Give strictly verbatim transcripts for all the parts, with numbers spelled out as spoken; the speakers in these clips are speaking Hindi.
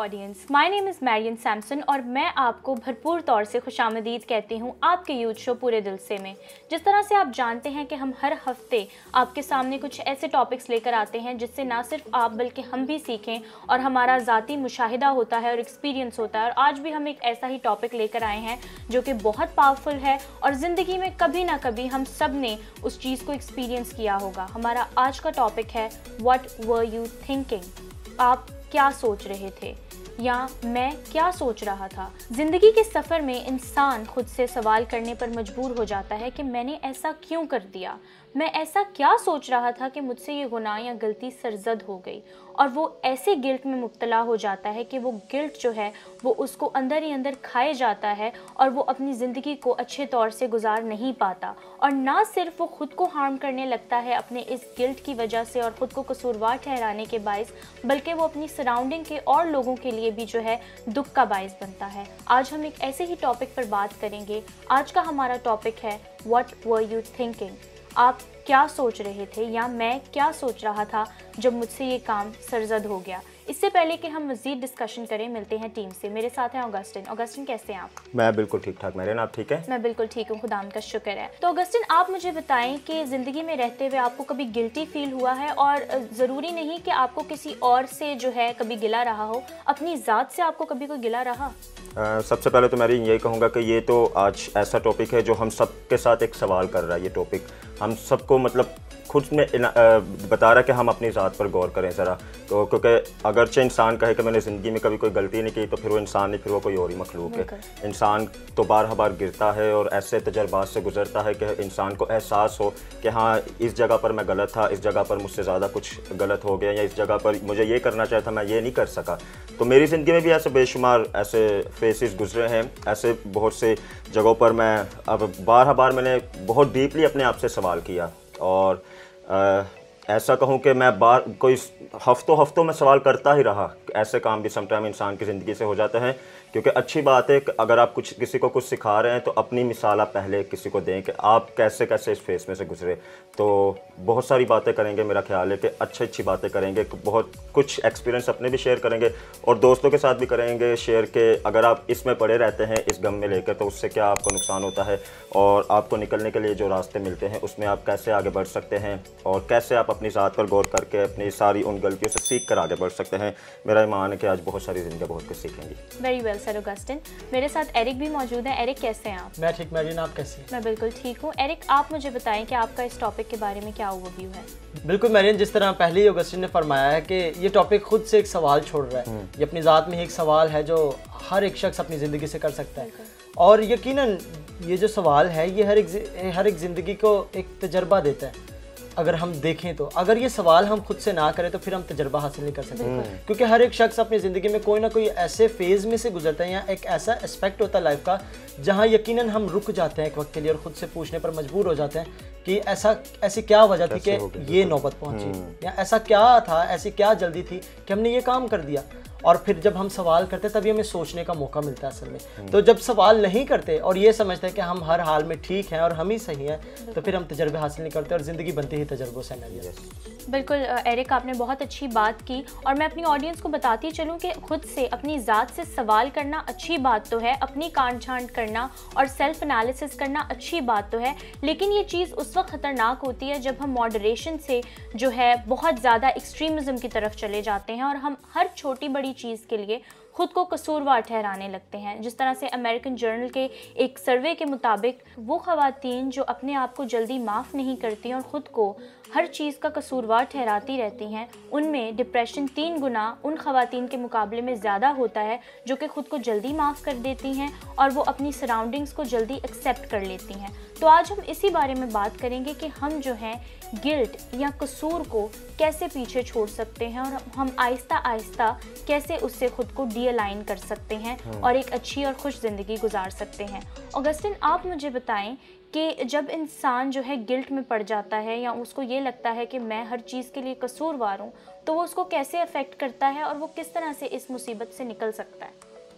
Audience, my name is Marian Samson और मैं आपको भरपूर तौर से खुशामदीद कहती हूँ आपके यूथ शो पूरे दिल से में। जिस तरह से आप जानते हैं कि हम हर हफ्ते आपके सामने कुछ ऐसे टॉपिक्स लेकर आते हैं जिससे ना सिर्फ आप बल्कि हम भी सीखें और हमारा ज़ाती मुशाहिदा होता है और एक्सपीरियंस होता है। और आज भी हम एक ऐसा ही टॉपिक लेकर आए हैं जो कि बहुत पावरफुल है और ज़िंदगी में कभी ना कभी हम सब ने उस चीज़ को एक्सपीरियंस किया होगा। हमारा आज का टॉपिक है व्हाट वर यू थिंकिंग। आप क्या सोच रहे थे या मैं क्या सोच रहा था। ज़िंदगी के सफ़र में इंसान खुद से सवाल करने पर मजबूर हो जाता है कि मैंने ऐसा क्यों कर दिया, मैं ऐसा क्या सोच रहा था कि मुझसे ये गुनाह या गलती सरजद हो गई। और वो ऐसे गिल्ट में मुब्तला हो जाता है कि वो गिल्ट जो है वो उसको अंदर ही अंदर खाए जाता है और वो अपनी ज़िंदगी को अच्छे तौर से गुजार नहीं पाता। और ना सिर्फ वो ख़ुद को हार्म करने लगता है अपने इस गिल्ट की वजह से और ख़ुद को कसूरवार ठहराने के बायस, बल्कि वो अपनी सराउंडिंग के और लोगों के लिए भी जो है दुख का बायस बनता है। आज हम एक ऐसे ही टॉपिक पर बात करेंगे। आज का हमारा टॉपिक है व्हाट वर यू थिंकिंग। आप क्या सोच रहे थे या मैं क्या सोच रहा था जब मुझसे ये काम सरजद हो गया। इससे पहले कि हम मज़ीद डिस्कशन करें, मिलते हैं टीम से। मेरे साथ हैं ऑगस्टिन। ऑगस्टिन कैसे हैं आप? मैं बिल्कुल ठीक ठाक मैरियन, आप ठीक है? मैं बिल्कुल ठीक हूँ, खुदा का शुक्र है। तो ऑगस्टिन, आप मुझे बताएं कि ज़िंदगी में रहते हुए आपको कभी गिल्टी फील हुआ है? और ज़रूरी नहीं कि आपको किसी और से जो है कभी गिला रहा हो, अपनी ज़ात से आपको कभी कोई गिला रहा? Uh, सबसे पहले तो मैं यही कहूँगा कि ये तो आज ऐसा टॉपिक है जो हम सब के साथ एक सवाल कर रहा है। ये टॉपिक हम सबको मतलब खुद में बता रहा है कि हम अपनी ज़ात पर गौर करें ज़रा। तो क्योंकि अगरचे इंसान कहे कि मैंने ज़िंदगी में कभी कोई गलती नहीं की, तो फिर वो इंसान नहीं, फिर वो कोई और ही मखलूक है। इंसान तो बार बार गिरता है और ऐसे तजर्बात से गुजरता है कि इंसान को एहसास हो कि हाँ, इस जगह पर मैं गलत था, इस जगह पर मुझसे ज़्यादा कुछ गलत हो गया, या इस जगह पर मुझे ये करना चाहिए था, मैं ये नहीं कर सका। तो मेरी ज़िंदगी में भी ऐसे बेशुमार ऐसे फेसेस गुजरे हैं। ऐसे बहुत से जगहों पर मैं अब बार बार मैंने बहुत डीपली अपने आप से सवाल किया और आ, ऐसा कहूँ कि मैं बार कोई हफ्तों हफ्तों में सवाल करता ही रहा। ऐसे काम भी समटाइम इंसान की ज़िंदगी से हो जाते हैं, क्योंकि अच्छी बात है कि अगर आप कुछ किसी को कुछ सिखा रहे हैं तो अपनी मिसाल आप पहले किसी को दें कि आप कैसे कैसे इस फेस में से गुजरे। तो बहुत सारी बातें करेंगे, मेरा ख्याल है कि अच्छी अच्छी बातें करेंगे, बहुत कुछ एक्सपीरियंस अपने भी शेयर करेंगे और दोस्तों के साथ भी करेंगे शेयर के अगर आप इसमें पड़े रहते हैं इस गम में लेकर, तो उससे क्या आपको नुकसान होता है और आपको निकलने के लिए जो रास्ते मिलते हैं उसमें आप कैसे आगे बढ़ सकते हैं और कैसे आप अपनी ज़ात पर गौर करके अपनी सारी उन गलतियों से सीख कर आगे बढ़ सकते हैं। मेरा ईमान है कि आज बहुत सारी ज़िंदगी बहुत कुछ सीखेंगी। Very well sir Augustine. मेरे साथ एरिक भी मौजूद है। एरिक कैसे हैं आप? मैं ठीक मैरियन, आप कैसी हैं? मैं बिल्कुल ठीक हूँ। एरिक, आप मुझे बताएं कि आपका इस टॉपिक के बारे में क्या ओवरव्यू है? बिल्कुल मैरियन, जिस तरह पहले ही ऑगस्टिन ने फरमाया है कि ये टॉपिक खुद से एक सवाल छोड़ रहा है। ये अपनी ज़ात में ही एक सवाल है जो हर एक शख्स अपनी ज़िंदगी से कर सकता है। और यकीनन ये जो सवाल है ये हर एक हर एक ज़िंदगी को एक तजर्बा देता है। अगर हम देखें तो अगर ये सवाल हम खुद से ना करें तो फिर हम तजर्बा हासिल नहीं कर सकते, क्योंकि हर एक शख्स अपनी ज़िंदगी में कोई ना कोई ऐसे फेज़ में से गुजरता है या एक ऐसा एस्पेक्ट होता है लाइफ का जहाँ यकीनन हम रुक जाते हैं एक वक्त के लिए और ख़ुद से पूछने पर मजबूर हो जाते हैं कि ऐसा ऐसी क्या वजह थी कि ये नौबत पहुँची, या ऐसा क्या था, ऐसी क्या जल्दी थी कि हमने ये काम कर दिया। और फिर जब हम सवाल करते हैं तभी हमें सोचने का मौका मिलता है असल में। तो जब सवाल नहीं करते और ये समझते हैं कि हम हर हाल में ठीक हैं और हम ही सही हैं, तो फिर हम तजर्बे हासिल नहीं करते और ज़िंदगी बनती ही तजर्बों से नहीं। बिल्कुल एरिक, आपने बहुत अच्छी बात की और मैं अपनी ऑडियंस को बताती चलूँ कि खुद से अपनी ज़ात से सवाल करना अच्छी बात तो है, अपनी काट छांट करना और सेल्फ एनालिसिस करना अच्छी बात तो है, लेकिन ये चीज़ उस वक्त ख़तरनाक होती है जब हम मॉडरेशन से जो है बहुत ज़्यादा एक्सट्रीमिज़म की तरफ चले जाते हैं और हम हर छोटी बड़ी चीज़ के लिए खुद को कसूरवार ठहराने लगते हैं। जिस तरह से अमेरिकन जर्नल के एक सर्वे के मुताबिक वो ख़वातीन जो अपने आप को जल्दी माफ़ नहीं करती और ख़ुद को हर चीज़ का कसूरवार ठहराती रहती हैं, उनमें डिप्रेशन तीन गुना उन ख़वातीन के मुकाबले में ज़्यादा होता है जो कि ख़ुद को जल्दी माफ़ कर देती हैं और वो अपनी सराउंडिंग्स को जल्दी एक्सेप्ट कर लेती हैं। तो आज हम इसी बारे में बात करेंगे कि हम जो हैं गिल्ट या कसूर को कैसे पीछे छोड़ सकते हैं और हम आहिस्ता आहिस्ता कैसे उससे ख़ुद को डी-अलाइन कर सकते हैं और एक अच्छी और खुश ज़िंदगी गुजार सकते हैं। ऑगस्टिन, आप मुझे बताएं कि जब इंसान जो है गिल्ट में पड़ जाता है या उसको ये लगता है कि मैं हर चीज़ के लिए कसूरवार हूँ, तो वो उसको कैसे अफेक्ट करता है और वो किस तरह से इस मुसीबत से निकल सकता है?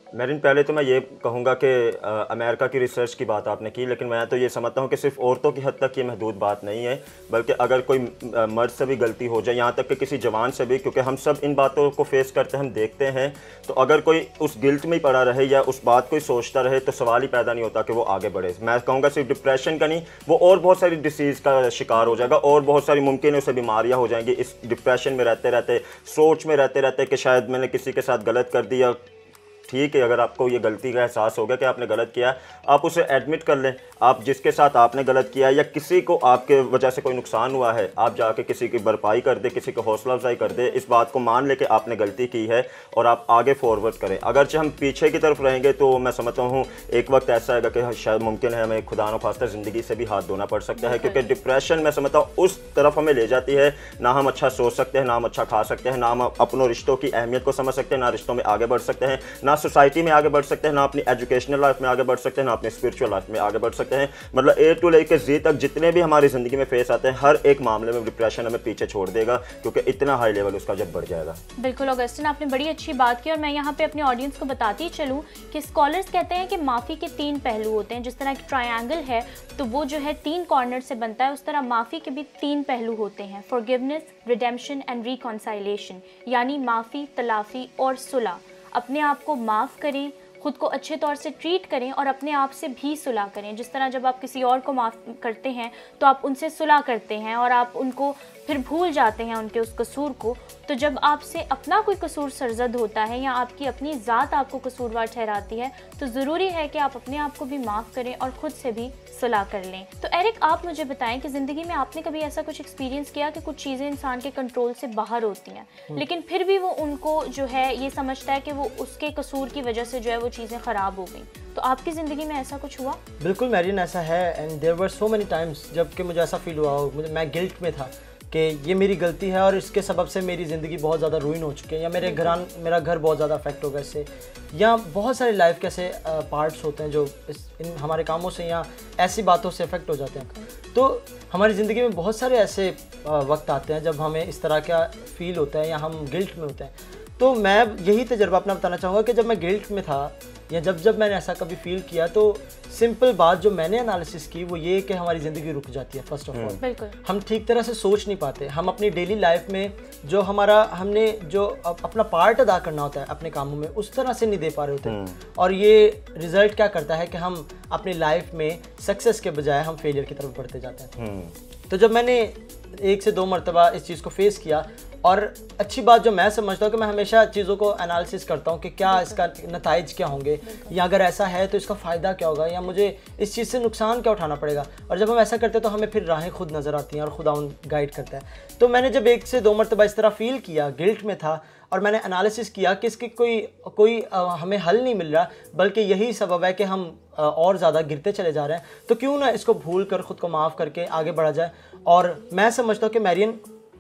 मेरिन, पहले तो मैं ये कहूँगा कि अमेरिका की रिसर्च की बात आपने की, लेकिन मैं तो ये समझता हूँ कि सिर्फ औरतों की हद तक ये महदूद बात नहीं है, बल्कि अगर कोई मर्द से भी गलती हो जाए, यहाँ तक कि किसी जवान से भी, क्योंकि हम सब इन बातों को फेस करते हैं, हम देखते हैं, तो अगर कोई उस गिल्ट में ही पड़ा रहे या उस बात को ही सोचता रहे तो सवाल ही पैदा नहीं होता कि वो आगे बढ़े। मैं कहूँगा सिर्फ डिप्रेशन का नहीं, वो और बहुत सारी डिसीज़ का शिकार हो जाएगा और बहुत सारी मुमकिन है उसे बीमारियाँ हो जाएंगी इस डिप्रेशन में रहते रहते, सोच में रहते रहते कि शायद मैंने किसी के साथ गलत कर दिया। ठीक है, अगर आपको ये गलती का एहसास हो गया कि आपने गलत किया, आप उसे एडमिट कर लें। आप जिसके साथ आपने गलत किया या किसी को आपके वजह से कोई नुकसान हुआ है, आप जाके किसी की भरपाई कर दे, किसी को हौसला अफजाई कर दे, इस बात को मान ले कि आपने गलती की है और आप आगे फॉरवर्ड करें। अगरचे हम पीछे की तरफ रहेंगे तो मैं समझता हूँ एक वक्त ऐसा आएगा कि शायद मुमकिन है हमें खुदा न खास्ता ज़िंदगी से भी हाथ धोना पड़ सकता है, क्योंकि डिप्रेशन मैं समझता हूँ उस तरफ हमें ले जाती है, ना हम अच्छा सोच सकते हैं, ना हम अच्छा खा सकते हैं, ना हम अपनों रिश्तों की अहमियत को समझ सकते हैं, ना रिश्तों में आगे बढ़ सकते हैं, ना सोसाइटी में आगे बढ़ सकते हैं, ना अपनी एजुकेशनल लाइफ में आगे बढ़ सकते हैं, ना अपनी स्पिरिचुअल लाइफ में आगे बढ़ सकते हैं। मतलब ए टू लेके जी तक जितने भी हमारी ज़िंदगी में फेस आते हैं, हर एक मामले में डिप्रेशन हमें पीछे छोड़ देगा, क्योंकि इतना हाई लेवल उसका जब बढ़ जाएगा। बिल्कुल ऑगस्टिन, आपने बड़ी अच्छी बात की और मैं यहाँ पे अपने ऑडियंस को बताती चलूँ कि स्कॉलर्स कहते हैं कि माफ़ी के तीन पहलू होते हैं। जिस तरह की ट्रायंगल है तो वो जो है तीन कॉर्नर से बनता है, उस तरह माफ़ी के भी तीन पहलू होते हैं, फॉरगिवनेस, रिडेम्पशन एंड रिकॉन्साइलेशन, यानी माफ़ी, तलाफ़ी और सुलह। अपने आप को माफ़ करें, खुद को अच्छे तौर से ट्रीट करें और अपने आप से भी सुलह करें। जिस तरह जब आप किसी और को माफ़ करते हैं तो आप उनसे सुलह करते हैं और आप उनको फिर भूल जाते हैं उनके उस कसूर को। तो जब आपसे अपना कोई कसूर सरजद होता है या आपकी अपनी ज़ात आपको कसूरवार ठहराती है तो ज़रूरी है कि आप अपने आप को भी माफ़ करें और ख़ुद से भी सुलह कर लें। तो एरिक, आप मुझे बताएं कि ज़िंदगी में आपने कभी ऐसा कुछ एक्सपीरियंस किया कि कुछ चीज़ें इंसान के कंट्रोल से बाहर होती हैं, लेकिन फिर भी वो उनको जो है ये समझता है कि वो उसके कसूर की वजह से जो है वो चीज़ें ख़राब हो गई। तो आपकी ज़िंदगी में ऐसा कुछ हुआ? बिल्कुल मैरिन, ऐसा है। And there were so many times जबकि मुझे ऐसा फील हुआ हो, मुझे मैं गिल्ट में था कि ये मेरी गलती है और इसके सबब से मेरी ज़िंदगी बहुत ज़्यादा रूइन हो चुकी है, या मेरे घर मेरा घर बहुत ज़्यादा अफेक्ट होगा इससे, या बहुत सारे लाइफ के ऐसे पार्ट्स होते हैं जो इस इन हमारे कामों से या ऐसी बातों से अफेक्ट हो जाते हैं। तो हमारी ज़िंदगी में बहुत सारे ऐसे वक्त आते हैं जब हमें इस तरह का फील होता है या हम गिल्ट में होते हैं। तो मैं यही तजर्बा अपना बताना चाहूँगा कि जब मैं गिल्ट में था या जब जब मैंने ऐसा कभी फील किया, तो सिंपल बात जो मैंने एनालिसिस की वो ये कि हमारी ज़िंदगी रुक जाती है। फर्स्ट ऑफ ऑल हम ठीक तरह से सोच नहीं पाते, हम अपनी डेली लाइफ में जो हमारा हमने जो अपना पार्ट अदा करना होता है अपने कामों में उस तरह से नहीं दे पा रहे होते, और ये रिज़ल्ट क्या करता है कि हम अपनी लाइफ में सक्सेस के बजाय हम फेलियर की तरफ बढ़ते जाते हैं। तो जब मैंने एक से दो मरतबा इस चीज़ को फेस किया, और अच्छी बात जो मैं समझता हूँ कि मैं हमेशा चीज़ों को एनालिसिस करता हूँ कि क्या इसका नताइज क्या होंगे, या अगर ऐसा है तो इसका फ़ायदा क्या होगा, या मुझे इस चीज़ से नुकसान क्या उठाना पड़ेगा। और जब हम ऐसा करते हैं तो हमें फिर राहें खुद नज़र आती हैं और खुदा उन गाइड करता है। तो मैंने जब एक से दो मरतबा इस तरह फील किया, गिल्ट में था, और मैंने एनालिसिस किया कि इसकी कोई कोई आ, हमें हल नहीं मिल रहा, बल्कि यही सबब है कि हम आ, और ज़्यादा गिरते चले जा रहे हैं, तो क्यों ना इसको भूल कर ख़ुद को माफ़ करके आगे बढ़ा जाए। और मैं समझता हूँ कि मैरियन,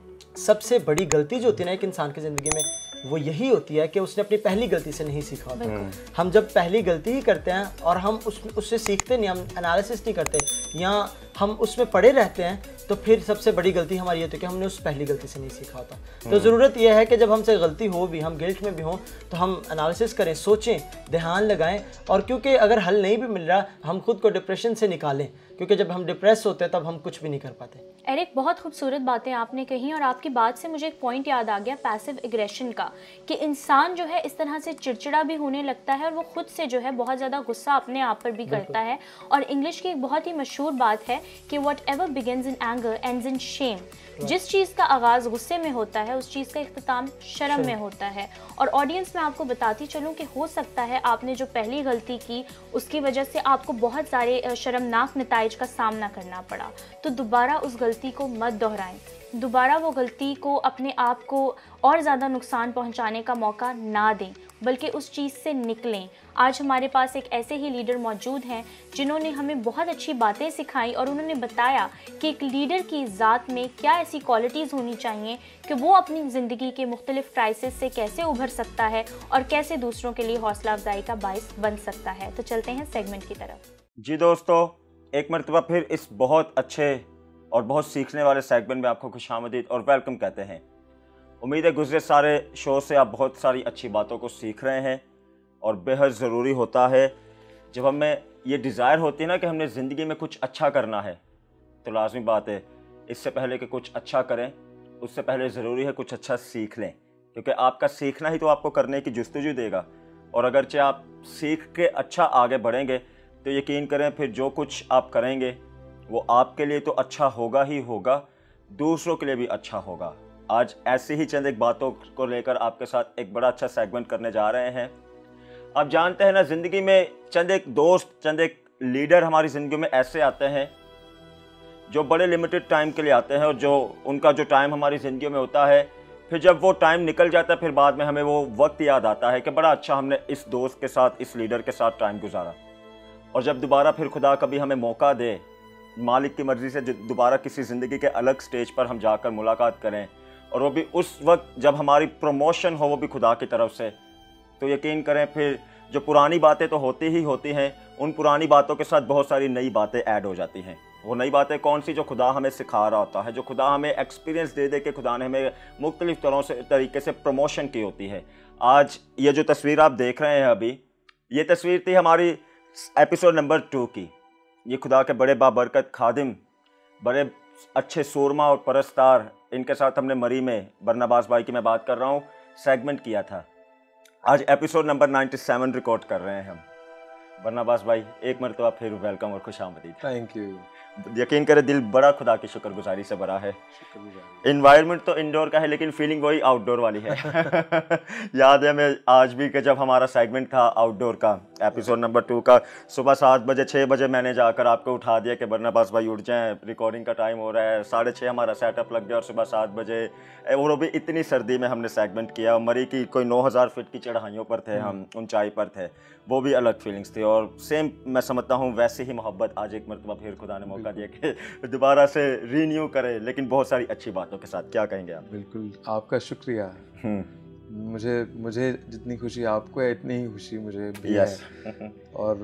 सबसे बड़ी गलती जो होती है ना एक इंसान की ज़िंदगी में, वो यही होती है कि उसने अपनी पहली गलती से नहीं सीखा होता। हम जब पहली गलती ही करते हैं और हम उस उससे सीखते नहीं, हम एनालिसिस नहीं करते, या हम उसमें पड़े रहते हैं, तो फिर सबसे बड़ी गलती हमारी ये होती है कि हमने उस पहली गलती से नहीं सीखा होता। तो ज़रूरत यह है कि जब हमसे गलती हो भी, हम गिल्ट में भी हों, तो हम एनालिसिस करें, सोचें, ध्यान लगाएं, और क्योंकि अगर हल नहीं भी मिल रहा, हम खुद को डिप्रेशन से निकालें, क्योंकि जब हम डिप्रेस होते हैं तब हम कुछ भी नहीं कर पाते। एरिक, बहुत खूबसूरत बातें आपने कही, और आपकी बात से मुझे एक पॉइंट याद आ गया पैसिव एग्रेशन का, कि इंसान जो है इस तरह से चिड़चिड़ा भी होने लगता है और वो खुद से जो है बहुत ज़्यादा गुस्सा अपने आप पर भी करता है। और इंग्लिश की एक बहुत ही मशहूर बात है कि whatever begins in anger ends in shame. जिस चीज़ का आगाज़ गुस्से में होता है उस चीज़ का इख्तिताम शर्म में होता है। और ऑडियंस में आपको बताती चलूँ कि हो सकता है आपने जो पहली गलती की उसकी वजह से आपको बहुत सारे शर्मनाक नताइज का सामना करना पड़ा, तो दोबारा उस गलती को मत दोहराएं, दोबारा वो गलती को अपने आप को और ज़्यादा नुकसान पहुंचाने का मौका ना दें, बल्कि उस चीज़ से निकलें। आज हमारे पास एक ऐसे ही लीडर मौजूद हैं जिन्होंने हमें बहुत अच्छी बातें सिखाई, और उन्होंने बताया कि एक लीडर की ज़ात में क्या ऐसी क्वालिटीज़ होनी चाहिए कि वो अपनी ज़िंदगी के मुख्तलिफ क्राइसिस से कैसे उभर सकता है और कैसे दूसरों के लिए हौसला अफजाई का बाइस बन सकता है। तो चलते हैं सेगमेंट की तरफ। जी दोस्तों, एक मरतबा फिर इस बहुत अच्छे और बहुत सीखने वाले सेगमेंट में आपको खुशामदीद और वेलकम कहते हैं। उम्मीद है गुज़रे सारे शो से आप बहुत सारी अच्छी बातों को सीख रहे हैं और बेहद ज़रूरी होता है। जब हमें ये डिज़ायर होती है ना कि हमने ज़िंदगी में कुछ अच्छा करना है, तो लाजमी बात है इससे पहले कि कुछ अच्छा करें, उससे पहले ज़रूरी है कुछ अच्छा सीख लें, क्योंकि आपका सीखना ही तो आपको करने की जुस्तजू देगा। और अगरचे आप सीख के अच्छा आगे बढ़ेंगे तो यकीन करें फिर जो कुछ आप करेंगे वो आपके लिए तो अच्छा होगा ही होगा, दूसरों के लिए भी अच्छा होगा। आज ऐसी ही चंद एक बातों को लेकर आपके साथ एक बड़ा अच्छा सेगमेंट करने जा रहे हैं। आप जानते हैं ना, ज़िंदगी में चंद एक दोस्त, चंद एक लीडर हमारी ज़िंदगी में ऐसे आते हैं जो बड़े लिमिटेड टाइम के लिए आते हैं, और जो उनका जो टाइम हमारी ज़िंदगी में होता है, फिर जब वो टाइम निकल जाता है फिर बाद में हमें वो वक्त याद आता है कि बड़ा अच्छा हमने इस दोस्त के साथ, इस लीडर के साथ टाइम गुजारा। और जब दोबारा फिर खुदा कभी हमें मौका दे, मालिक की मर्ज़ी से दोबारा किसी ज़िंदगी के अलग स्टेज पर हम जाकर मुलाकात करें, और वो भी उस वक्त जब हमारी प्रमोशन हो, वो भी खुदा की तरफ से, तो यकीन करें फिर जो पुरानी बातें तो होती ही होती हैं, उन पुरानी बातों के साथ बहुत सारी नई बातें ऐड हो जाती हैं। वो नई बातें कौन सी? जो खुदा हमें सिखा रहा होता है, जो खुदा हमें एक्सपीरियंस दे दे के खुदा ने हमें मुख्तलिफ़ तरह से तरीके से प्रमोशन की होती है। आज ये जो तस्वीर आप देख रहे हैं अभी, ये तस्वीर थी हमारी एपिसोड नंबर टू की। ये खुदा के बड़े बाबरकत खादिम, बड़े अच्छे सूरमा और परस्तार, इनके साथ हमने मरी में, बरनबास भाई की मैं बात कर रहा हूँ, सेगमेंट किया था। आज एपिसोड नंबर सत्तानवे रिकॉर्ड कर रहे हैं हम। बरनबास भाई, एक मरतबा फिर वेलकम और खुशामदीद। Thank you. यकीन करें दिल बड़ा खुदा की शुक्रगुजारी से भरा है। इन्वायरमेंट तो इंडोर का है लेकिन फीलिंग वही आउटडोर वाली है। याद है मैं आज भी कि जब हमारा सेगमेंट था आउटडोर का, एपिसोड नंबर टू का, सुबह सात बजे छः बजे मैंने जाकर आपको उठा दिया कि बरनबास भाई उठ जाएं, रिकॉर्डिंग का टाइम हो रहा है। साढ़े छः हमारा सेटअप लग गया और सुबह सात बजे, और वो भी इतनी सर्दी में हमने सेगमेंट किया। मरी की कोई नौ हज़ार फिट की चढ़ाइयों पर थे हम, ऊंचाई पर थे, वो भी अलग फीलिंग्स थी। और सेम मैं समझता हूँ वैसे ही मोहब्बत आज एक मरतबा फिर खुदा ने मौका दिया कि दोबारा से रीन्यू करे, लेकिन बहुत सारी अच्छी बातों के साथ। क्या कहेंगे आप? बिल्कुल, आपका शुक्रिया। मुझे मुझे जितनी खुशी आपको है इतनी ही खुशी मुझे भी yes. है। और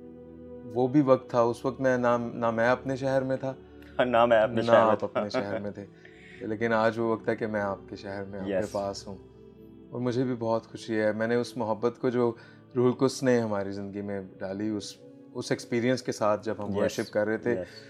वो भी वक्त था, उस वक्त मैं ना ना मैं अपने शहर में था, ना मैं अपने ना शहर आप अपने शहर में थे, लेकिन आज वो वक्त है कि मैं आपके शहर में आपके yes. पास हूँ, और मुझे भी बहुत खुशी है। मैंने उस मोहब्बत को जो रूहुल कुद्स ने हमारी ज़िंदगी में डाली, उस उस एक्सपीरियंस के साथ जब हम वर्शिप yes. कर रहे थे yes.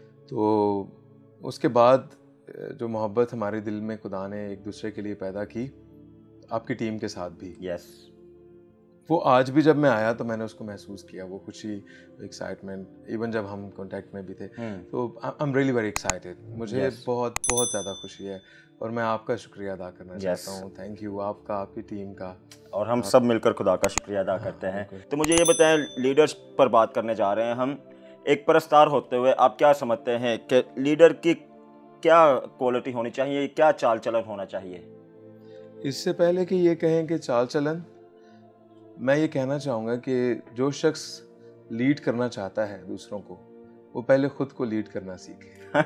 तो उसके बाद जो मोहब्बत हमारे दिल में खुदा ने एक दूसरे के लिए पैदा की, आपकी टीम के साथ भी yes. वो आज भी जब मैं आया तो मैंने उसको महसूस किया, वो खुशी, एक्साइटमेंट। इवन जब हम कांटेक्ट में भी थे hmm. तो I am really very excited. मुझे yes. बहुत बहुत ज़्यादा खुशी है और मैं आपका शुक्रिया अदा करना yes. चाहता हूँ। थैंक यू आपका, आपकी टीम का, और हम सब मिलकर खुदा का शुक्रिया अदा करते हैं। तो मुझे ये बताएं, लीडर्स पर बात करने जा रहे हैं हम। एक परस्तार होते हुए आप क्या समझते हैं कि लीडर की क्या क्वालिटी होनी चाहिए, क्या चाल चलन होना चाहिए? इससे पहले कि ये कहें कि चाल चलन, मैं ये कहना चाहूँगा कि जो शख्स लीड करना चाहता है दूसरों को, वो पहले खुद को लीड करना सीखे।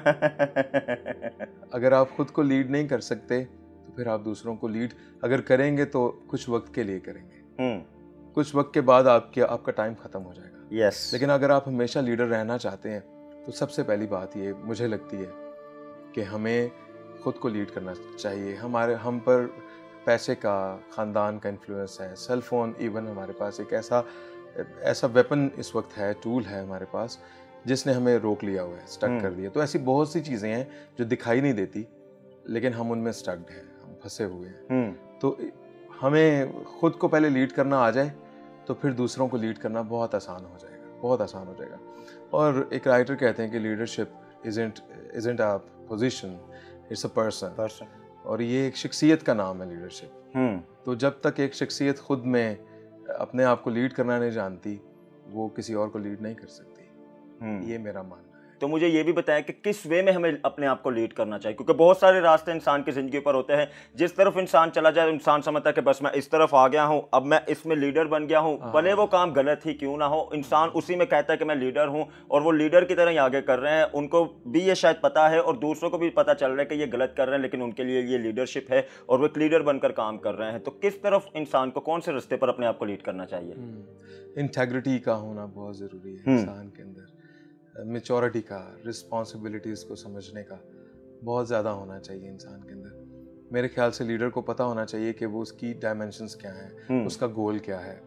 अगर आप खुद को लीड नहीं कर सकते तो फिर आप दूसरों को लीड अगर करेंगे तो कुछ वक्त के लिए करेंगे, कुछ वक्त के बाद आपके आपका टाइम ख़त्म हो जाएगा। yes. लेकिन अगर आप हमेशा लीडर रहना चाहते हैं तो सबसे पहली बात ये मुझे लगती है कि हमें खुद को लीड करना चाहिए। हमारे हम पर पैसे का, ख़ानदान का इन्फ्लुएंस है, सेल फ़ोन इवन हमारे पास एक ऐसा ऐसा वेपन इस वक्त है, टूल है हमारे पास, जिसने हमें रोक लिया हुआ है, स्टक कर दिया। तो ऐसी बहुत सी चीज़ें हैं जो दिखाई नहीं देती लेकिन हम उनमें स्टक्ड हैं, हम फंसे हुए हैं। तो हमें खुद को पहले लीड करना आ जाए तो फिर दूसरों को लीड करना बहुत आसान हो जाएगा, बहुत आसान हो जाएगा। और एक राइटर कहते हैं कि leadership isn't isn't a position, it's a person. और ये एक शख्सियत का नाम है लीडरशिप। तो जब तक एक शख्सियत खुद में अपने आप को लीड करना नहीं जानती, वो किसी और को लीड नहीं कर सकती। ये मेरा मानना है। तो मुझे ये भी बताएं कि किस वे में हमें अपने आप को लीड करना चाहिए, क्योंकि बहुत सारे रास्ते इंसान की ज़िंदगी पर होते हैं। जिस तरफ इंसान चला जाए, इंसान समझता है कि बस मैं इस तरफ आ गया हूँ, अब मैं इसमें लीडर बन गया हूँ, भले वो काम गलत ही क्यों ना हो, इंसान उसी में कहता है कि मैं लीडर हूँ, और वो लीडर की तरह ही आगे कर रहे हैं। उनको भी ये शायद पता है और दूसरों को भी पता चल रहा है कि ये गलत कर रहे हैं, लेकिन उनके लिए ये लीडरशिप है और वो एक लीडर बनकर काम कर रहे हैं। तो किस तरफ इंसान को, कौन से रास्ते पर अपने आप को लीड करना चाहिए? इंटेग्रिटी का होना बहुत ज़रूरी है इंसान के अंदर, मैच्योरिटी का, रिस्पॉन्सिबिलिटीज़ को समझने का बहुत ज़्यादा होना चाहिए इंसान के अंदर। मेरे ख्याल से लीडर को पता होना चाहिए कि वो उसकी डायमेंशंस क्या हैं, उसका गोल क्या है,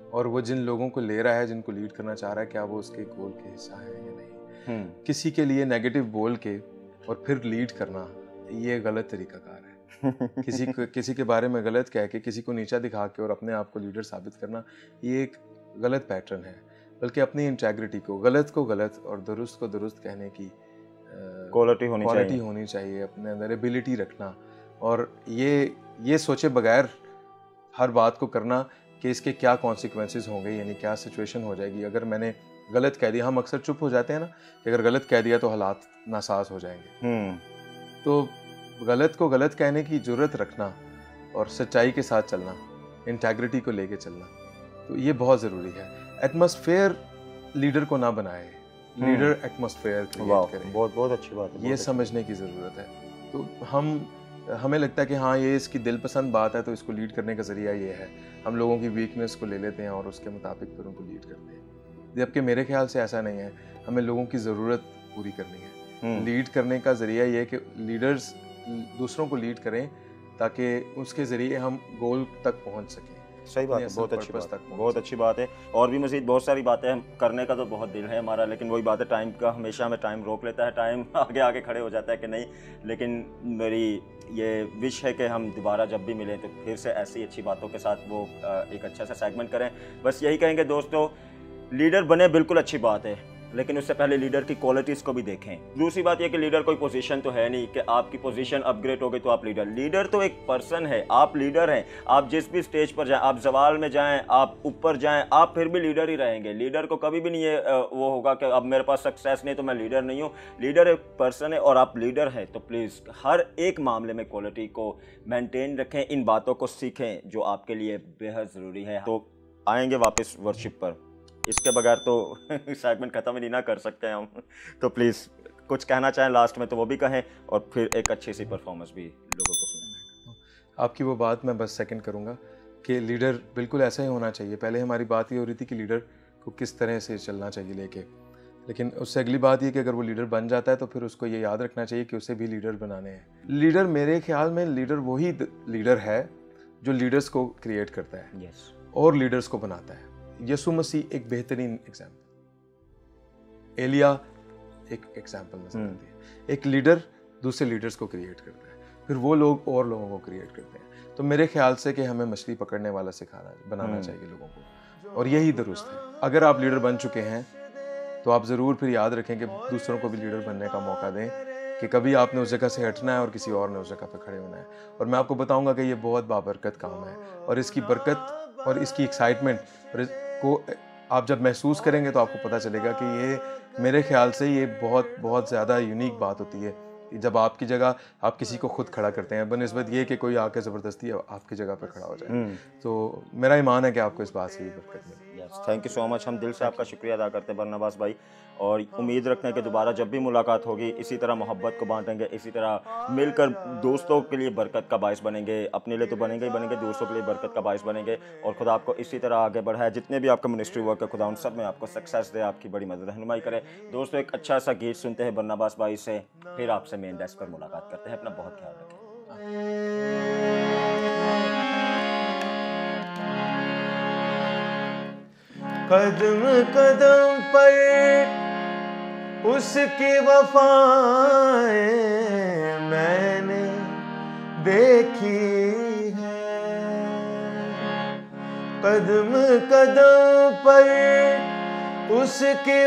और वो जिन लोगों को ले रहा है, जिनको लीड करना चाह रहा है, क्या वो उसके गोल के हिस्सा है या नहीं। किसी के लिए नेगेटिव बोल के और फिर लीड करना, ये गलत तरीकाकार है। किसी को किसी के बारे में गलत कह के, किसी को नीचा दिखा के और अपने आप को लीडर साबित करना, ये एक गलत पैटर्न है। बल्कि अपनी इंटेग्रिटी को, गलत को गलत और दुरुस्त को दुरुस्त कहने की क्वालिटी होनी क्वालिटी चाहिए होनी चाहिए, अपने अंदर एबिलिटी रखना, और ये ये सोचे बगैर हर बात को करना कि इसके क्या कॉन्सिक्वेंसेस होंगे, यानी क्या सिचुएशन हो जाएगी अगर मैंने गलत कह दिया। हम अक्सर चुप हो जाते हैं ना कि अगर गलत कह दिया तो हालात नासाज हो जाएंगे। तो गलत को गलत कहने की जुर्रत रखना और सच्चाई के साथ चलना, इंटेग्रिटी को लेके चलना, तो ये बहुत ज़रूरी है। एटमॉस्फेयर लीडर को ना बनाए, लीडर एटमॉस्फेयर क्रिएट करे। बहुत बहुत अच्छी बात है, ये समझने की ज़रूरत है। तो हम हमें लगता है कि हाँ ये इसकी दिलपसंद बात है तो इसको लीड करने का ज़रिया ये है, हम लोगों की वीकनेस को ले लेते हैं और उसके मुताबिक फिर उनको लीड करते हैं। जबकि मेरे ख्याल से ऐसा नहीं है, हमें लोगों की ज़रूरत पूरी करनी है। लीड करने का ज़रिया ये है कि लीडर्स दूसरों को लीड करें ताकि उसके ज़रिए हम गोल तक पहुँच सकें। सही बात है, बहुत अच्छी बात है, बहुत अच्छी बात है। और भी मज़ीद बहुत सारी बातें हम करने का तो बहुत दिल है हमारा, लेकिन वही बात है, टाइम का हमेशा हमें टाइम रोक लेता है, टाइम आगे आगे खड़े हो जाता है कि नहीं। लेकिन मेरी ये विश है कि हम दोबारा जब भी मिलें तो फिर से ऐसी अच्छी बातों के साथ वो एक अच्छा सा सेगमेंट करें। बस यही कहेंगे दोस्तों, लीडर बने बिल्कुल अच्छी बात है, लेकिन उससे पहले लीडर की क्वालिटीज़ को भी देखें। दूसरी बात यह कि लीडर कोई पोजीशन तो है नहीं कि आपकी पोजीशन अपग्रेड हो गई तो आप लीडर। लीडर तो एक पर्सन है, आप लीडर हैं। आप जिस भी स्टेज पर जाएं, आप जवाल में जाएं, आप ऊपर जाएं, आप फिर भी लीडर ही रहेंगे। लीडर को कभी भी नहीं ये वो होगा कि अब मेरे पास सक्सेस नहीं तो मैं लीडर नहीं हूँ। लीडर एक पर्सन है और आप लीडर हैं, तो प्लीज़ हर एक मामले में क्वालिटी को मेनटेन रखें, इन बातों को सीखें जो आपके लिए बेहद ज़रूरी है। तो आएंगे वापस वर्कशिप पर, इसके बगैर तो सेगमेंट ख़त्म ही नहीं ना कर सकते हैं हम। तो प्लीज़ कुछ कहना चाहें लास्ट में तो वो भी कहें, और फिर एक अच्छी सी परफॉर्मेंस भी लोगों को सुनाएं। आपकी वो बात मैं बस सेकंड करूंगा कि लीडर बिल्कुल ऐसा ही होना चाहिए। पहले हमारी बात ये हो रही थी कि लीडर को किस तरह से चलना चाहिए लेके, लेकिन उससे अगली बात ये कि अगर वो लीडर बन जाता है तो फिर उसको ये याद रखना चाहिए कि उसे भी लीडर बनाने हैं। लीडर मेरे ख्याल में लीडर वही लीडर है जो लीडर्स को क्रिएट करता है yes. और लीडर्स को बनाता है। यसु मसीह एक बेहतरीन एग्जाम्पल, एलिया एक एग्जाम्पल नजर आती है। एक लीडर दूसरे लीडर्स को क्रिएट करता है, फिर वो लोग और लोगों को क्रिएट करते हैं। तो मेरे ख्याल से कि हमें मछली पकड़ने वाला सिखाना बनाना चाहिए लोगों को, और यही दुरुस्त है। अगर आप लीडर बन चुके हैं तो आप ज़रूर फिर याद रखें कि दूसरों को भी लीडर बनने का मौका दें, कि कभी आपने उस जगह से हटना है और किसी और ने उस जगह पर खड़े होना है। और मैं आपको बताऊंगा कि ये बहुत बाबरकत काम है, और इसकी बरकत और इसकी एक्साइटमेंट को आप जब महसूस करेंगे तो आपको पता चलेगा कि ये मेरे ख्याल से ये बहुत बहुत ज़्यादा यूनिक बात होती है जब आपकी जगह आप किसी को खुद खड़ा करते हैं, बनिस्बत ये कि कोई आके ज़बरदस्ती आपकी जगह पर खड़ा हो जाए। तो मेरा ईमान है कि आपको इस बात से भी बरकत मिले। Yes, thank you so much. हम दिल से आपका शुक्रिया अदा करते हैं बरनबास भाई, और उम्मीद रखते हैं कि दोबारा जब भी मुलाकात होगी इसी तरह मोहब्बत को बांटेंगे, इसी तरह मिलकर दोस्तों के लिए बरकत का बायस बनेंगे। अपने लिए तो बनेंगे ही बनेंगे, दोस्तों के लिए बरकत का बायस बनेंगे, और खुदा आपको इसी तरह आगे बढ़ाए। जितने भी आपका मिनिस्ट्री वर्क है, खुदा उन सब में आपको सक्सेस दे, आपकी बड़ी मदद रहनुमाई करे। दोस्तों, एक अच्छा सा गीत सुनते हैं बरनबास भाई से, फिर आपसे मेन डेस्क पर मुलाकात करते हैं। अपना बहुत ख्याल रखें। कदम कदम पर उसकी वफाएं मैंने देखी है, कदम कदम पर उसकी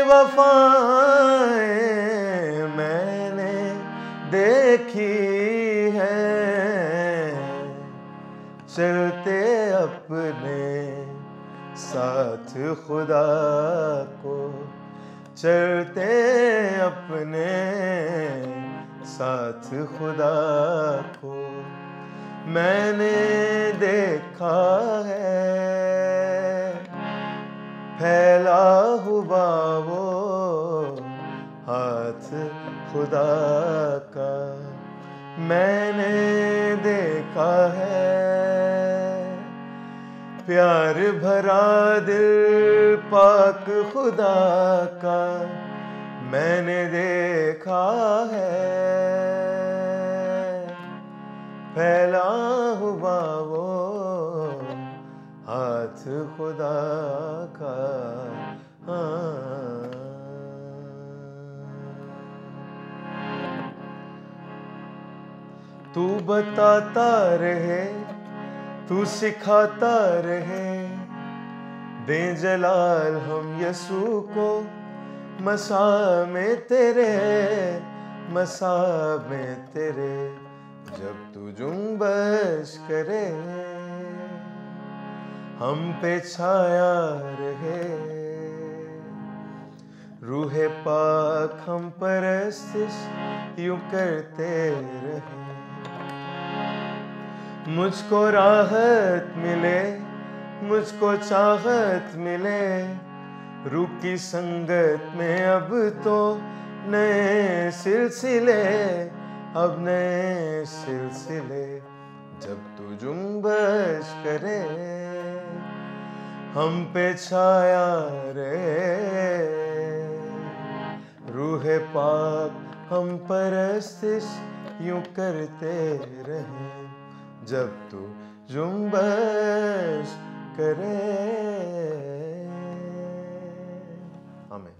वफाएं मैंने देखी है, चलते अपने साथ खुदा को, चलते अपने साथ खुदा को मैंने देखा है, फैला हुआ वो हाथ खुदा का मैंने देखा है, प्यार भरा दिल पाक खुदा का मैंने देखा है, फैला हुआ वो हाथ खुदा का। हाँ, तू बताता रहे, तू सिखाता रहे, दे जलाल हम यसू को, मसा में तेरे, मसा में तेरे, जब तू जुम्बश करे, हम पे छाया रहे, रूहे पाक हम परस्तिश यूं करते रहे, मुझको राहत मिले, मुझको चाहत मिले, रूह की संगत में अब तो नए सिलसिले, अब नए सिलसिले, जब तू जुम्बश करे, हम पे छाया रहे, रूहे पाक हम परस्तिश यूं करते रहे, जब तू जुम्बश करे। आमीन।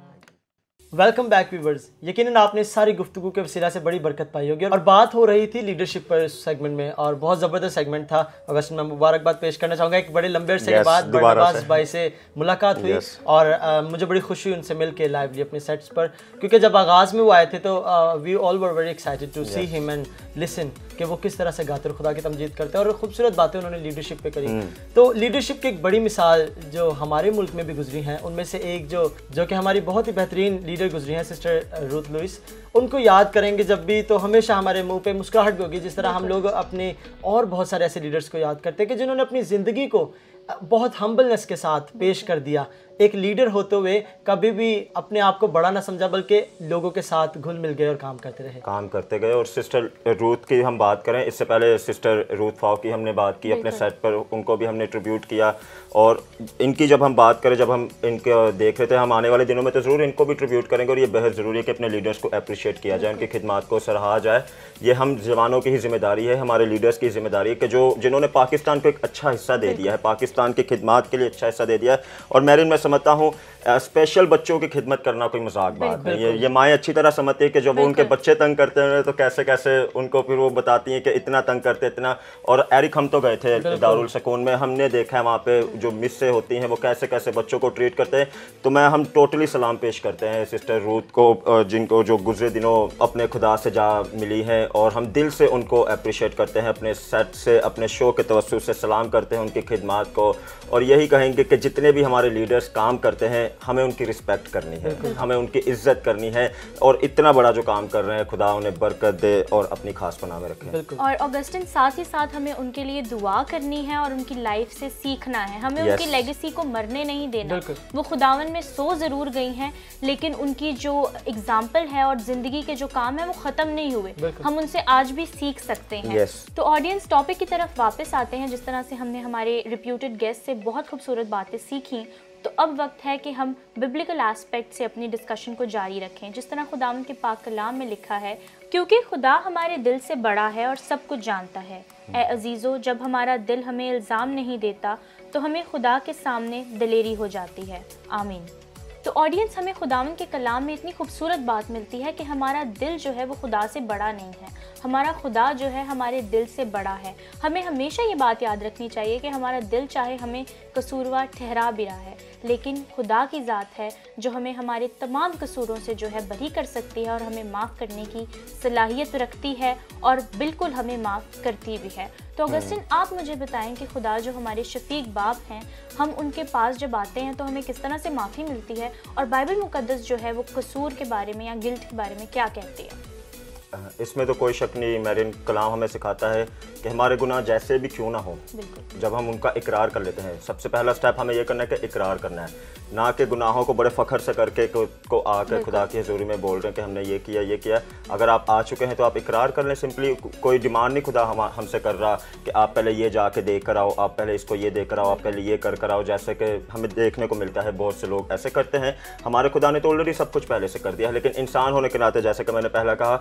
Welcome back viewers. यकीनन आपने इस सारी गुफ्तगू के वसीला से बड़ी बरकत पाई होगी और बात हो रही थी लीडरशिप पर इस सेगमेंट में, और बहुत ज़बरदस्त सेगमेंट था। अगस्त में मुबारकबाद पेश करना चाहूँगा, एक बड़े लंबे अरसे के बाद बरनबास भाई से मुलाकात हुई yes. और आ, मुझे बड़ी खुशी हुई उनसे मिल के लाइवली अपने सेट्स पर, क्योंकि जब आगाज़ में वो आए थे तो we all were very excited to see him and listen कि वो किस तरह से गाते और खुदा की तमजीद करते हैं, और खूबसूरत बातें उन्होंने लीडरशिप पे करी। तो लीडरशिप की एक बड़ी मिसाल जो हमारे मुल्क में भी गुजरी हैं, उनमें से एक जो जो कि हमारी बहुत ही बेहतरीन लीडर गुजरी हैं, सिस्टर रूथ लुइस, उनको याद करेंगे जब भी तो हमेशा हमारे मुंह पे मुस्कुराहट भी होगी, जिस तरह हम लोग अपने और बहुत सारे ऐसे लीडर्स को याद करते हैं कि जिन्होंने अपनी ज़िंदगी को बहुत हम्बलनेस के साथ पेश कर दिया। एक लीडर होते हुए कभी भी अपने आप को बड़ा ना समझा, बल्कि लोगों के साथ घुल मिल गए और काम करते रहे काम करते गए। और सिस्टर रूथ की हम बात करें, इससे पहले सिस्टर रूथ फाव की हमने बात की अपने सेट पर, उनको भी हमने ट्रिब्यूट किया। और इनकी जब हम बात करें, जब हम इनके देख रहे थे, हम आने वाले दिनों में तो ज़रूर इनको भी ट्रिब्यूट करेंगे, और ये बेहद ज़रूरी है कि अपने लीडर्स को अप्रिशिएट किया जाए, उनकी खिदमत को सराहा जाए। ये हम जवानों की ही जिम्मेदारी है, हमारे लीडर्स की जिम्मेदारी है कि जो जिन्होंने पाकिस्तान को एक अच्छा हिस्सा दे दिया है, पाकिस्तान की खिदमत के लिए अच्छा हिस्सा दे दिया है। और मैरिन, मैं समझता हूँ स्पेशल बच्चों की खिदमत करना कोई मजाक बात नहीं है। ये माएँ अच्छी तरह समझती है कि जब वो उनके बच्चे तंग करते हैं तो कैसे कैसे उनको फिर वो बताती हैं कि इतना तंग करते इतना। और एरिक, हम तो गए थे दारुल सकून में, हमने देखा है वहाँ पे जो मिस्सें होती हैं वो कैसे कैसे बच्चों को ट्रीट करते हैं। तो मैं हम टोटली सलाम पेश करते हैं सिस्टर रूथ को, जिनको जो गुजरे दिनों अपने खुदा से जा मिली हैं, और हम दिल से उनको अप्रिशिएट करते हैं, अपने सेट से, अपने शो के तवज्जुह से सलाम करते हैं उनकी खिदमत को। और यही कहेंगे कि जितने भी हमारे लीडर्स काम करते हैं, हमें उनकी रिस्पेक्ट करनी है, हमें उनकी इज्जत करनी है, और इतना बड़ा जो काम कर रहे हैं, खुदा उन्हें बरकत दे और अपनी खास पनाह में रखे। और ऑगस्टिन, साथ ही साथ हमें उनके लिए दुआ करनी है और उनकी लाइफ से सीखना है। हमें yes. उनकी लेगेसी को मरने नहीं देना। वो खुदावन में सो ज़रूर गई हैं, लेकिन उनकी जो एग्जाम्पल है और ज़िंदगी के जो काम है वो ख़त्म नहीं हुए, हम उनसे आज भी सीख सकते हैं। yes. तो ऑडियंस, टॉपिक की तरफ वापस आते हैं। जिस तरह से हमने हमारे रिप्यूटेड गेस्ट से बहुत खूबसूरत बातें सीखी, तो अब वक्त है कि हम बिब्लिकल एस्पेक्ट से अपनी डिस्कशन को जारी रखें। जिस तरह खुदावन के पाक कलाम में लिखा है, क्योंकि खुदा हमारे दिल से बड़ा है और सब कुछ जानता है। ए अजीज़ो, जब हमारा दिल हमें इल्ज़ाम नहीं देता तो हमें खुदा के सामने दिलेरी हो जाती है। आमीन। तो ऑडियंस, हमें खुदावन के कलाम में इतनी खूबसूरत बात मिलती है कि हमारा दिल जो है वो खुदा से बड़ा नहीं है, हमारा खुदा जो है हमारे दिल से बड़ा है। हमें हमेशा ये बात याद रखनी चाहिए कि हमारा दिल चाहे हमें कसूरवार ठहरा भी रहा है, लेकिन खुदा की ज़ात है जो हमें हमारे तमाम कसूरों से जो है बरी कर सकती है और हमें माफ़ करने की सलाहियत रखती है, और बिल्कुल हमें माफ़ करती भी है। तो ऑगस्टिन, आप मुझे बताएं कि खुदा जो हमारे शफीक बाप हैं, हम उनके पास जब आते हैं तो हमें किस तरह से माफ़ी मिलती है, और बाइबल मुकद्दस जो है वो कसूर के बारे में या गिल्ट के बारे में क्या कहती है? इसमें तो कोई शक नहीं, मैरिन, कलाम हमें सिखाता है कि हमारे गुनाह जैसे भी क्यों ना हो, जब हम उनका इकरार कर लेते हैं, सबसे पहला स्टेप हमें ये करना है कि इकरार करना है, ना कि गुनाहों को बड़े फ़ख्र से करके को, को आकर खुदा की हजूरी में बोल रहे हैं कि हमने ये किया ये किया। अगर आप आ चुके हैं तो आप इकरार कर लें। सिंपली कोई डिमांड नहीं खुदा हम हमसे कर रहा कि आप पहले ये जाके देख कर आओ, आप पहले इसको ये देख कर आओ, आप पहले ये कर कर आओ, जैसे कि हमें देखने को मिलता है बहुत से लोग ऐसे करते हैं। हमारे खुदा ने तो ऑलरेडी सब कुछ पहले से कर दिया है, लेकिन इंसान होने के नाते, जैसे कि मैंने पहले कहा, कि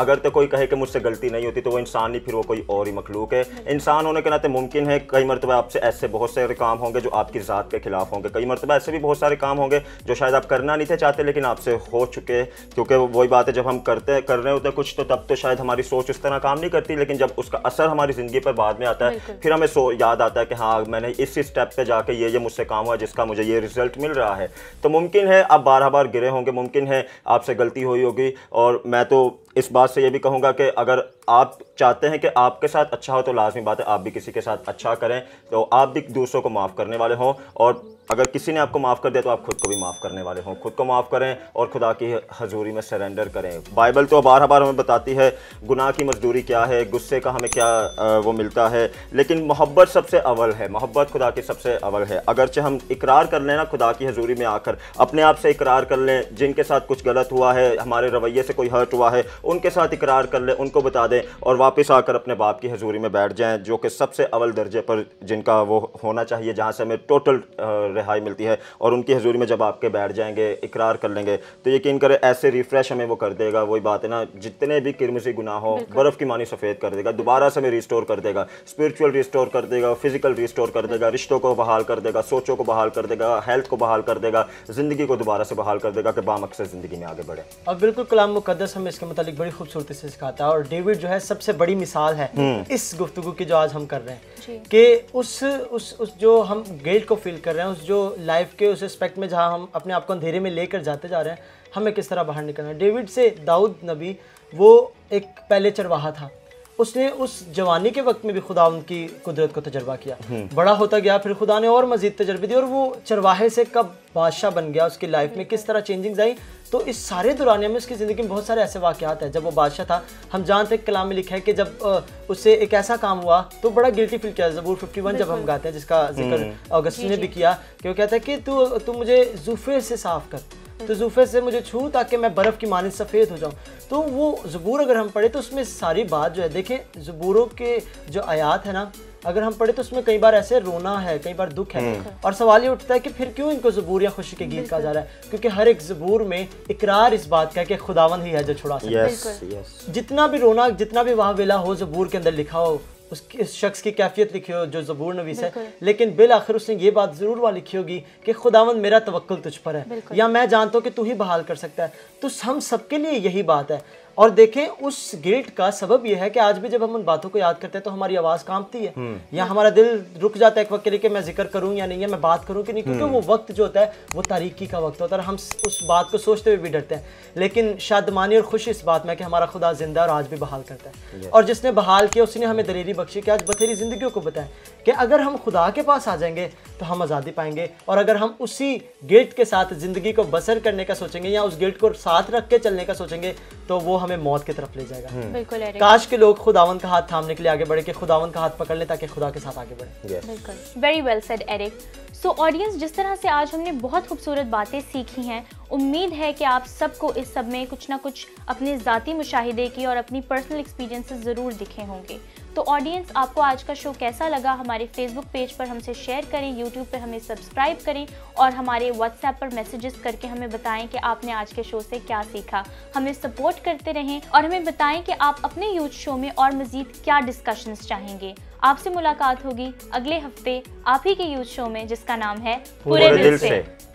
अगर तो कोई कहे कि मुझसे गलती नहीं होती तो वो इंसान नहीं, फिर वो कोई और ही मखलूक है। इंसान होने के नाते मुमकिन है कई मरतबा आपसे ऐसे बहुत सारे काम होंगे जो आपकी ज़ात के खिलाफ होंगे, कई मरतबा ऐसे भी बहुत सारे काम होंगे जो शायद आप करना नहीं थे चाहते लेकिन आपसे हो चुके, क्योंकि वही बात है जब हम करते कर रहे होते हैं कुछ तो तब तो शायद हमारी सोच उस तरह काम नहीं करती, लेकिन जब उसका असर हमारी ज़िंदगी पर बाद में आता है फिर हमें सो याद आता है कि हाँ मैंने इस स्टेप पे जाके ये ये मुझसे काम हुआ जिसका मुझे ये रिजल्ट मिल रहा है। तो मुमकिन है आप बारह बार गिरे होंगे, मुमकिन है आपसे गलती हुई होगी, और मैं तो इस बात से ये भी कहूँगा कि अगर आप चाहते हैं कि आपके साथ अच्छा हो तो लाजमी बात है आप भी किसी के साथ अच्छा करें, तो आप भी दूसरों को माफ़ करने वाले हों, और अगर किसी ने आपको माफ़ कर दिया तो आप खुद को भी माफ़ करने वाले हों, खुद को माफ़ करें और खुदा की हजूरी में सरेंडर करें। बाइबल तो बार बार हमें बताती है गुनाह की मजदूरी क्या है, गुस्से का हमें क्या आ, वो मिलता है, लेकिन मोहब्बत सबसे अव्वल है, मोहब्बत खुदा की सबसे अव्वल है। अगरचे हम इकरार कर लें ना खुदा की हजूरी में आकर, अपने आप से इकरार कर लें, जिनके साथ कुछ गलत हुआ है, हमारे रवैये से कोई हर्ट हुआ है, उनके साथ इकरार कर लें, उनको बता दें और वापस आकर अपने बाप की हजूरी में बैठ जाएं, जो कि सबसे अव्वल दर्जे पर जिनका वो होना चाहिए, जहाँ से हमें टोटल रिहाई मिलती है। और उनकी हजूरी में जब आपके बैठ जाएंगे, इकरार कर लेंगे, तो यकीन करें ऐसे रिफ्रेश हमें वो कर देगा। वही बात है ना, जितने भी किरमजी गुनाह हो बर्फ़ की मानी सफ़ेद कर देगा, दोबारा से हमें रिस्टोर कर देगा, स्पिरिचुअल रिस्टोर कर देगा, फिजिकल रिस्टोर कर देगा, रिश्तों को बहाल कर देगा, सोचों को बहाल कर देगा, हेल्थ को बहाल कर देगा, ज़िंदगी को दोबारा से बहाल कर देगा कि बामकसद ज़िंदगी में आगे बढ़े। और बिल्कुल कलाम मुकद्दस हमें इसके मुतालिक बड़ी खूबसूरती से सिखाता है, और डेविड जो है सबसे बड़ी मिसाल है इस गुफ्तगू की जो आज हम कर रहे हैं कि उस उस उस जो हम गिल्ट को फील कर रहे हैं, उस जो लाइफ के उस एस्पेक्ट में जहाँ हम अपने आप को अंधेरे में लेकर जाते जा रहे हैं, हमें किस तरह बाहर निकलना है। डेविड से दाऊद नबी वो एक पहले चरवाहा था, उसने उस जवानी के वक्त में भी खुदा उनकी कुदरत को तजर्बा किया, बड़ा होता गया, फिर खुदा ने और मज़ीद तजर्बे दिए और वो चरवाहे से कब बादशाह बन गया, उसकी लाइफ में किस तरह चेंजिंग्स आई। तो इस सारे दौरानिया में उसकी ज़िंदगी में बहुत सारे ऐसे वाक़यात हैं। जब वो बादशाह था, हम जानते हैं कलाम में लिखा है कि जब उससे एक ऐसा काम हुआ तो बड़ा गिल्टी फील किया। ज़बूर इक्यावन जब हम गाते हैं, जिसका जिक्र अगस्ती ने भी किया, कि वो कहता है कि तू तू मुझे ज़ुफ़े से साफ़ कर, तो ज़ुफ़े से मुझे छू ताकि मैं बर्फ़ की मानिंद सफ़ेद हो जाऊँ। तो वो ज़बूर अगर हम पढ़े तो उसमें सारी बात जो है, देखें ज़बूरों के जो आयात है ना, अगर हम पढ़े तो उसमें कई बार ऐसे रोना है, कई बार दुख है, और सवाल ये उठता है कि फिर क्यों इनको ज़बूर या खुशी के गीत कहा जा रहा है, क्योंकि हर एक ज़बूर में इकरार इस बात का है कि खुदावंद ही है जो छुड़ा सकता है। yes, yes. जितना भी रोना, जितना भी वहाँ वेला हो ज़बूर के अंदर लिखा हो, उस शख्स की कैफियत लिखी हो जो ज़बूर नवीस है, लेकिन बिल आखिर उसने ये बात ज़रूर वहाँ लिखी होगी कि खुदावंद मेरा तवक्कुल तुझ पर है, या मैं जानता हूँ कि तू ही बहाल कर सकता है। तो हम सबके लिए यही बात है। और देखें उस गिल्ट का सबब यह है कि आज भी जब हम उन बातों को याद करते हैं तो हमारी आवाज़ कांपती है, या हमारा दिल रुक जाता है एक वक्त के लिए कि मैं जिक्र करूं या नहीं, है मैं बात करूं कि नहीं, क्योंकि वो वक्त जो होता है वो तारीकी का वक्त होता है और हम उस बात को सोचते हुए भी डरते हैं। लेकिन शादमानी और खुशी इस बात में कि हमारा खुदा जिंदा और आज भी बहाल करता है, और जिसने बहाल किया उसने हमें दलेरी बख्शी कि आज बथेरी जिंदगियों को बताएं कि अगर हम खुदा के पास आ जाएंगे तो हम आज़ादी पाएंगे, और अगर हम उसी गिल्ट के साथ ज़िंदगी को बसर करने का सोचेंगे या उस गिल्ट को साथ रख के चलने का सोचेंगे तो वो हमें मौत की तरफ ले जाएगा। बिल्कुल एरिक, काश के लोग खुदावन का हाथ थामने के लिए आगे बढ़े, कि खुदावन का हाथ पकड़ ले ताकि खुदा के साथ आगे बढ़े। बिल्कुल, very well said Eric. So audience, जिस तरह से आज हमने बहुत खूबसूरत बातें सीखी हैं, उम्मीद है कि आप सबको इस सब में कुछ ना कुछ अपने ज़ाती मुशाहिदे की और अपनी पर्सनल एक्सपीरियंसेस ज़रूर दिखे होंगे। तो ऑडियंस, आपको आज का शो कैसा लगा हमारे फेसबुक पेज पर हमसे शेयर करें, यूट्यूब पर हमें सब्सक्राइब करें और हमारे व्हाट्सएप पर मैसेजेस करके हमें बताएं कि आपने आज के शो से क्या सीखा। हमें सपोर्ट करते रहें और हमें बताएं कि आप अपने यूथ शो में और मज़ीद क्या डिस्कशंस चाहेंगे। आपसे मुलाकात होगी अगले हफ्ते आप ही के यूथ शो में, जिसका नाम है पूरे, पूरे दिल, दिल से, से।